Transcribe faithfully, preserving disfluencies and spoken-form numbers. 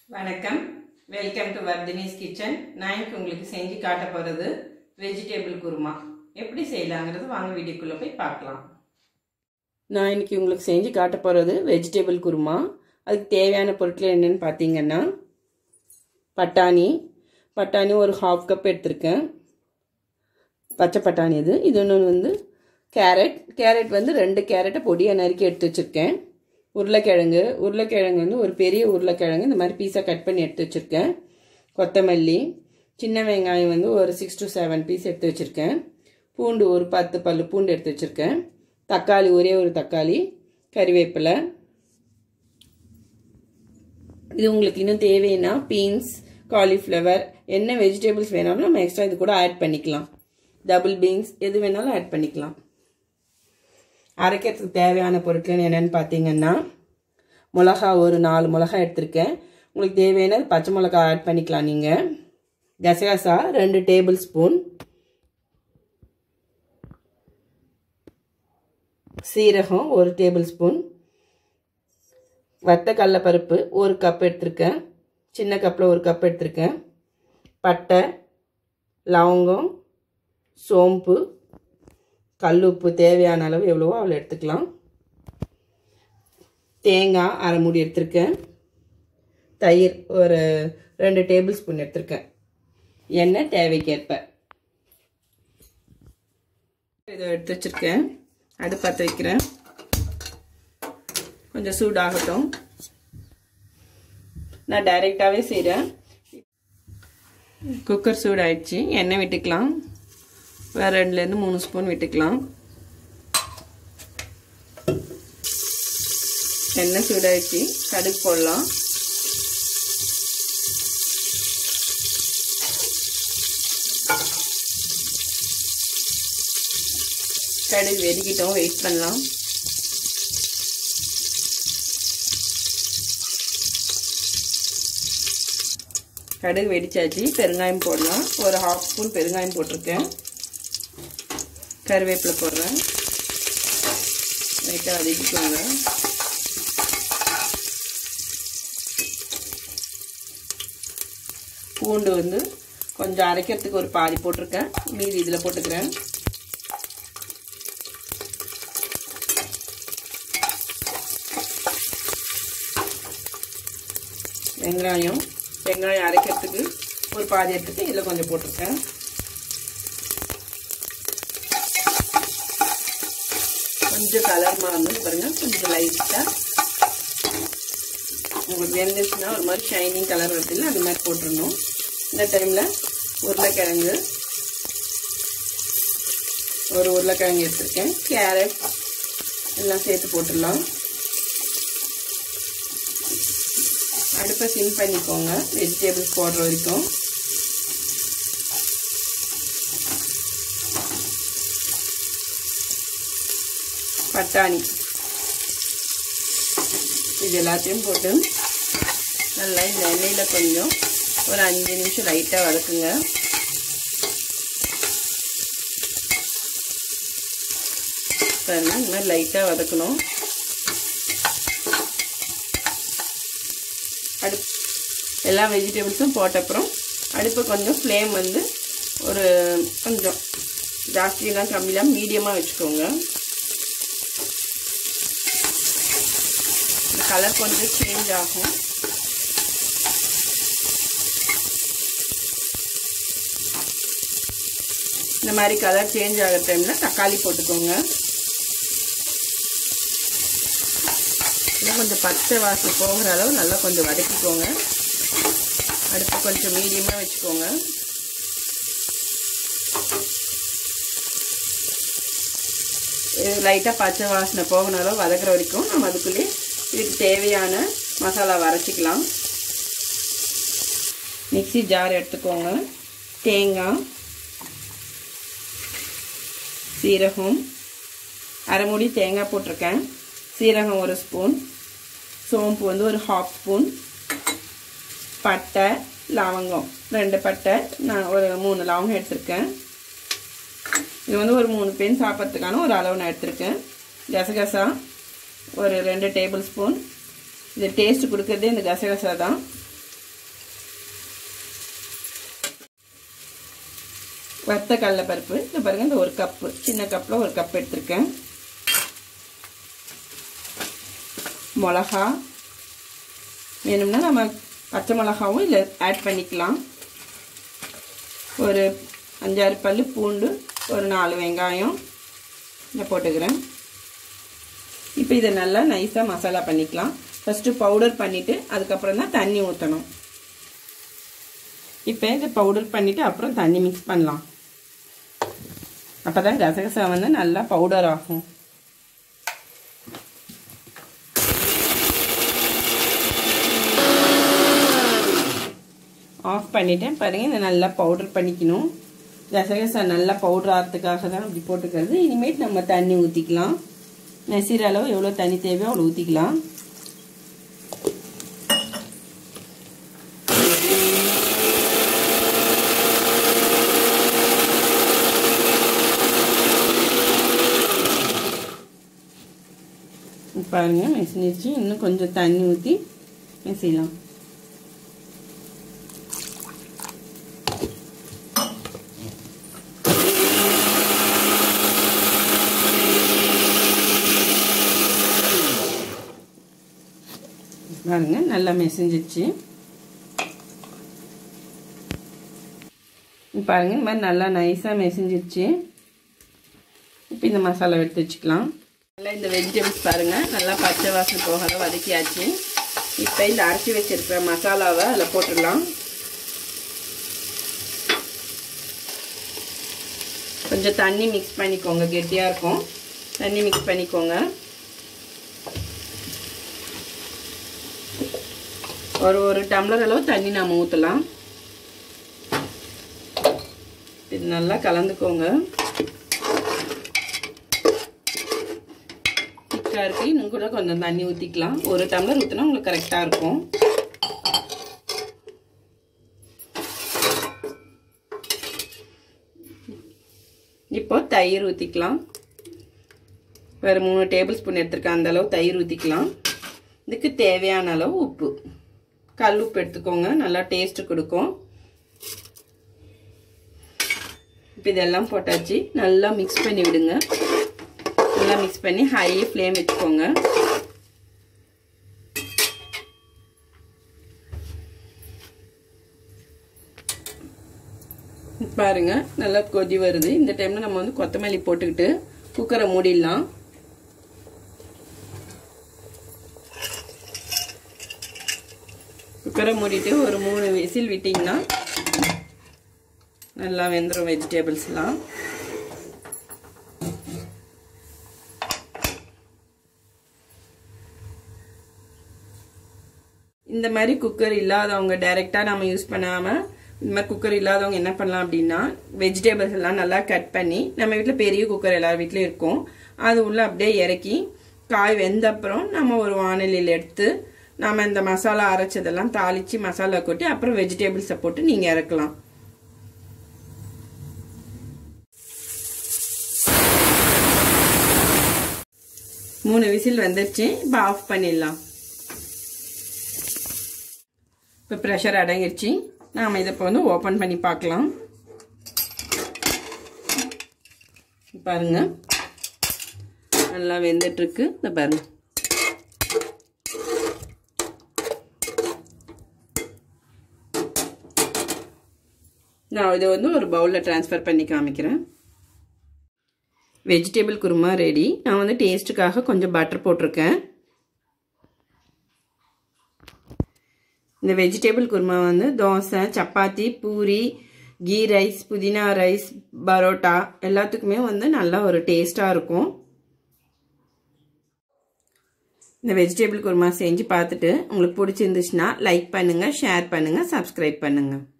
வணக்கம், welcome to வர்தினிஸ் kitchen. நான் இன்னைக்கு உங்களுக்கு செஞ்சு காட்ட போகிறது வெஜிடபிள் குருமா. எப்படி செய்யலாங்கிறது வாங்க வீடியோக்குள்ளே போய் பார்க்கலாம். நான் இன்னைக்கு உங்களுக்கு செஞ்சு காட்ட போகிறது வெஜிடபிள் குருமா. அதுக்கு தேவையான பொருட்கள் என்னென்னு பார்த்தீங்கன்னா, பட்டாணி பட்டாணி ஒரு ஹாஃப் கப் எடுத்திருக்கேன். பச்சை பட்டாணி இது இது ஒன்று வந்து கேரட் கேரட் வந்து ரெண்டு கேரட்டை பொடியாக நறுக்கி எடுத்து வச்சுருக்கேன். உருளைக்கிழங்கு உருளைக்கிழங்கு வந்து ஒரு பெரிய உருளைக்கிழங்கு இந்த மாதிரி பீஸாக கட் பண்ணி எடுத்து வச்சுருக்கேன். கொத்தமல்லி, சின்ன வெங்காயம் வந்து ஒரு சிக்ஸ் டு செவன் பீஸ் எடுத்து வச்சுருக்கேன். பூண்டு ஒரு பத்து பல்லு பூண்டு எடுத்து வச்சுருக்கேன். தக்காளி ஒரே ஒரு தக்காளி, கறிவேப்பிலை. இது உங்களுக்கு இன்னும் தேவைன்னா பீன்ஸ், காலிஃப்ளவர், என்ன வெஜிடபிள்ஸ் வேணாலும் நம்ம எக்ஸ்ட்ரா இது கூட ஆட் பண்ணிக்கலாம். டபுள் பீன்ஸ் எது வேணாலும் ஆட் பண்ணிக்கலாம். அரைக்கிறதுக்கு தேவையான பொருட்கள் என்னென்னு பார்த்தீங்கன்னா, மிளகா ஒரு நாலு மிளகா எடுத்திருக்கேன். உங்களுக்கு தேவையான பச்சை மிளகா ஆட் பண்ணிக்கலாம். நீங்கள் கசகசா ரெண்டு டேபிள் ஸ்பூன், சீரகம் ஒரு டேபிள் ஸ்பூன், வத்த கடலைப்பருப்பு ஒரு கப் எடுத்திருக்கேன். சின்ன கப்பில் ஒரு கப் எடுத்திருக்கேன். பட்டை, லவங்கம், சோம்பு, கல் உப்பு தேவையான அளவு எவ்வளவோ அவ்வளோ எடுத்துக்கலாம். தேங்காய் அரை மூடி எடுத்திருக்கேன். தயிர் ஒரு ரெண்டு டேபிள் ஸ்பூன் எடுத்திருக்கேன். எண்ணெய் தேவைக்கேற்ப. இதை எடுத்து வச்சுருக்கேன். அடுப்பு பற்ற வைக்கிறேன். கொஞ்சம் சூடாகட்டும். நான் டைரெக்டாகவே செய்கிறேன். குக்கர் சூடாயிடுச்சு. எண்ணெய் விட்டுக்கலாம். வேறு ரெண்டுலேருந்து மூணு ஸ்பூன் விட்டுக்கலாம். எண்ணெய் சூடாயிடுச்சு. கடுகு போடலாம். கடுகு வெடிக்கிட்டோம், வெயிட் பண்ணலாம். கடுகு வெடிச்சாச்சு. பெருங்காயம் போடலாம். ஒரு ஹாஃப் ஸ்பூன் பெருங்காயம் போட்டிருக்கேன். கருவேப்பிலை போடுறேன். லைட்டாக வதக்கிக்கோங்க. பூண்டு வந்து கொஞ்சம் அரைக்கிறதுக்கு ஒரு பாதி போட்டிருக்கேன். மீதி இதில் போட்டுக்கிறேன். வெங்காயம் வெங்காயம் அரைக்கிறதுக்கு ஒரு பாதி எடுத்துட்டு இதில் கொஞ்சம் போட்டிருக்கேன். கொஞ்சம் கலர் மாறணும் பாருங்க. கொஞ்சம் லைட்டாக உங்களுக்கு வெந்துச்சுன்னா ஒரு மாதிரி ஷைனிங் கலர் வருதுல்ல, அது மாதிரி போட்டுடணும். இந்த டைமில் உருளைக்கிழங்கு ஒரு உருளைக்கிழங்கு எடுத்துருக்கேன். கேரட் எல்லாம் சேர்த்து போட்டுடலாம். அடுப்பை சிம் பண்ணிக்கோங்க வெஜிடபிள்ஸ் போடுற வரைக்கும். பட்டாணி இது எல்லாத்தையும் போட்டு நல்லா இந்த எண்ணெயில் கொஞ்சம் ஒரு அஞ்சு நிமிஷம் லைட்டாக வதக்குங்க. பாருங்க, இந்த மாதிரி லைட்டாக வதக்கணும். அடுப்பு எல்லா வெஜிடபிள்ஸும் போட்ட அப்புறம் அடுப்பை கொஞ்சம் ஃப்ளேம் வந்து ஒரு கொஞ்சம் ஜாஸ்தியெல்லாம் கம்மியாக மீடியமாக வச்சுக்கோங்க. கலர் கொஞ்சம் சேஞ்ச் ஆகும். இந்த மாதிரி கலர் சேஞ்ச் ஆகிற டைமில் தக்காளி போட்டுக்கோங்க. இன்னும் கொஞ்சம் பச்சை வாசனை போகிற அளவு நல்லா கொஞ்சம் வதக்கிக்கோங்க. அடுப்பு கொஞ்சம் மீடியமாக வச்சுக்கோங்க. லைட்டாக பச்சை வாசனை போகிற அளவு வதக்குற வரைக்கும் நம்ம அதுக்குள்ளேயே இதுக்கு தேவையான மசாலா அரைச்சிக்கலாம். மிக்ஸி ஜார் எடுத்துக்கோங்க. தேங்காய், சீரகம் அரை மூடி தேங்காய் போட்டிருக்கேன். சீரகம் ஒரு ஸ்பூன், சோம்பு வந்து ஒரு ஹாஃப் ஸ்பூன், பட்டை, லவங்கம் ரெண்டு பட்டை, நான் ஒரு மூணு லவங்கம் எடுத்திருக்கேன். இது வந்து ஒரு மூணு பேன் சாப்பிட்றதுக்கான ஒரு அளவு நான் எடுத்திருக்கேன். கசகசா ஒரு ரெண்டு டேபிள் ஸ்பூன். இது டேஸ்ட் கொடுக்கறதே இந்த கசகசா தான். வறுத்த கடலைப்பருப்பு இந்த பாருங்கள், இந்த ஒரு கப்பு சின்ன கப்பில் ஒரு கப் எடுத்துருக்கேன். மிளகா வேணும்னா நம்ம பச்சை மிளகாவும் இதில் ஆட் பண்ணிக்கலாம். ஒரு அஞ்சாறு பல் பூண்டு, ஒரு நாலு வெங்காயம் இதை போட்டுக்கிறேன். இப்போ இதை நல்லா நைஸாக மசாலா பண்ணிக்கலாம். ஃபஸ்ட்டு பவுடர் பண்ணிவிட்டு அதுக்கப்புறம் தான் தண்ணி ஊற்றணும். இப்போ இதை பவுடர் பண்ணிவிட்டு அப்புறம் தண்ணி மிக்ஸ் பண்ணலாம். அப்போ தான் கசகசா வந்து நல்லா பவுடர் ஆகும். ஆஃப் பண்ணிவிட்டேன். பாருங்கள், இதை நல்லா பவுடர் பண்ணிக்கணும். கசகசா நல்லா பவுடர் ஆகிறதுக்காக தான் அப்படி போட்டுக்கிறது. இனிமேல் நம்ம தண்ணி ஊற்றிக்கலாம். நெசிற அளவு எவ்வளோ தண்ணி தேவையோ அவ்வளோ ஊற்றிக்கலாம். பாருங்க, மெசினிச்சு. இன்னும் கொஞ்சம் தண்ணி ஊற்றி மெசிலாம். பாருங்க, நல்லா மெசிஞ்சிச்சு. பாருங்க, இந்த மாதிரி நல்லா நைஸாக மெசிஞ்சிச்சு. இப்போ இந்த மசாலா எடுத்து வச்சுக்கலாம். நல்லா இந்த வெஜிடபிள்ஸ் பாருங்கள் நல்லா பச்சை வாசனை போகாத வதக்கியாச்சு. இப்போ இந்த அரைச்சி வச்சிருக்கிற மசாலாவை அதில் போட்டுடலாம். கொஞ்சம் தண்ணி மிக்ஸ் பண்ணிக்கோங்க, கெட்டியாக இருக்கும். தண்ணி மிக்ஸ் பண்ணிக்கோங்க. ஒரு ஒரு டம்ளர் அளவு தண்ணி நாம் ஊற்றலாம். இது நல்லா கலந்துக்கோங்க. திக்காக இருக்கு, இன்னும் கூட கொஞ்சம் தண்ணி ஊற்றிக்கலாம். ஒரு டம்ளர் ஊற்றினா உங்களுக்கு கரெக்டாக இருக்கும். இப்போ தயிர் ஊற்றிக்கலாம். வேறு மூணு டேபிள் ஸ்பூன் எடுத்துருக்கேன், அந்த அளவு தயிர் ஊற்றிக்கலாம். இதுக்கு தேவையான அளவு உப்பு, கல் உப்பு எடுத்துக்கோங்க, நல்லா டேஸ்ட்டு கொடுக்கும். இப்போ இதெல்லாம் போட்டாச்சு. நல்லா மிக்ஸ் பண்ணி விடுங்க. நல்லா மிக்ஸ் பண்ணி ஹை ஃப்ளேம் வச்சுக்கோங்க. பாருங்க, நல்லா கொதி வருது. இந்த டைம்ல நம்ம வந்து கொத்தமல்லி போட்டுக்கிட்டு குக்கரை மூடிடலாம். குக்கரை மூடிட்டு ஒரு மூணு விசில் விட்டிங்கன்னா நல்லா வெந்துடும் வெஜிடபிள்ஸ்லாம். இந்த மாதிரி குக்கர் இல்லாதவங்க டைரெக்டாக நம்ம யூஸ் பண்ணாமல் இந்த மாதிரி குக்கர் இல்லாதவங்க என்ன பண்ணலாம் அப்படின்னா, வெஜிடபிள்ஸ் எல்லாம் நல்லா கட் பண்ணி, நம்ம வீட்டில் பெரிய குக்கர் எல்லார் வீட்லேயும் இருக்கும், அது உள்ள அப்படியே இறக்கி காய் வெந்த அப்புறம் நம்ம ஒரு வானிலையில் எடுத்து நம்ம இந்த மசாலா அரைச்சதெல்லாம் தாளித்து மசாலா கொட்டி அப்புறம் வெஜிடபிள்ஸை போட்டு நீங்கள் இறக்கலாம். மூணு விசில் வந்துருச்சு. இப்போ ஆஃப் பண்ணிடலாம். இப்போ ப்ரெஷர் அடங்கிடுச்சு. நாம் இதை இப்போ வந்து ஓப்பன் பண்ணி பார்க்கலாம். பாருங்க, நல்லா வெந்துட்டுருக்கு. இந்த பாருங்க, நான் இதை வந்து ஒரு பவுலில் ட்ரான்ஸ்ஃபர் பண்ணி காமிக்கிறேன். Vegetable kurma ready. நான் வந்து டேஸ்ட்டுக்காக கொஞ்சம் பட்டர் போட்டிருக்கேன். இந்த வெஜிடபிள் குருமா வந்து தோசை, சப்பாத்தி, பூரி, கீ ரைஸ், புதினா ரைஸ், பரோட்டா எல்லாத்துக்குமே வந்து நல்லா ஒரு டேஸ்ட்டாக இருக்கும். இந்த வெஜிடபிள் குருமா செஞ்சு பார்த்துட்டு உங்களுக்கு பிடிச்சிருந்துச்சுன்னா லைக் பண்ணுங்கள், ஷேர் பண்ணுங்கள், சப்ஸ்கிரைப் பண்ணுங்கள்.